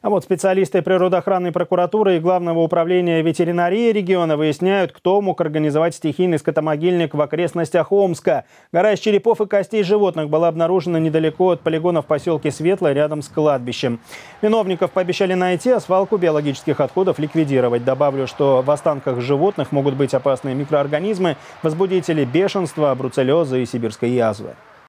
А вот специалисты природоохранной прокуратуры и Главного управления ветеринарии региона выясняют, кто мог организовать стихийный скотомогильник в окрестностях Омска. Гора из черепов и костей животных была обнаружена недалеко от полигона в поселке Светлое, рядом с кладбищем. Виновников пообещали найти, а свалку биологических отходов ликвидировать. Добавлю, что в останках животных могут быть опасные микроорганизмы, возбудители бешенства, бруцеллеза и сибирской язвы.